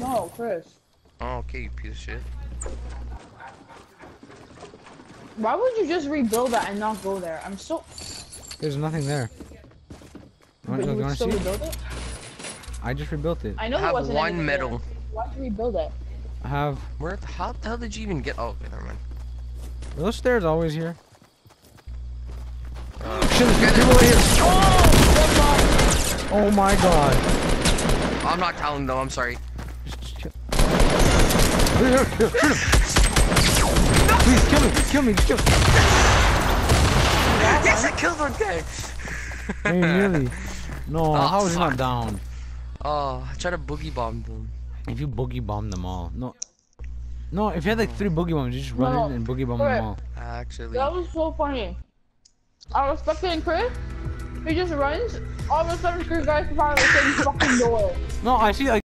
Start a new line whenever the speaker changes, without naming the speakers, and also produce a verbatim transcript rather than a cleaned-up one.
No, Chris.
Oh, okay, you piece of shit.
Why would you just rebuild that and not go there? I'm so.
There's nothing there.
But
Want,
you would
want
still
see?
rebuild it?
I just rebuilt it.
I know
I
there
have
wasn't
one
anything
medal.
there. Why'd you rebuild it?
I have.
Where the how the hell did you even get? Oh, okay, never mind.
Are those stairs always here?
Uh,
Shit, there's people right here.
Oh,
Oh my god.
I'm not telling though. I'm sorry.
Just, just kill. Here, here, here, shoot him. Please kill me, kill me, just kill me.
Yes, I killed one guy.
Hey, nearly. No,
Oh,
how is he
fuck.
not down?
Oh, I tried to boogie bomb them.
If you boogie bomb them all. No. No, if you had like three boogie bombs, you just run
No,
in and boogie bomb
correct.
them all.
Actually.
that was so funny. I was spectating Chris. He just runs. All of a sudden, three guys come out of the same fucking door.
No, I see like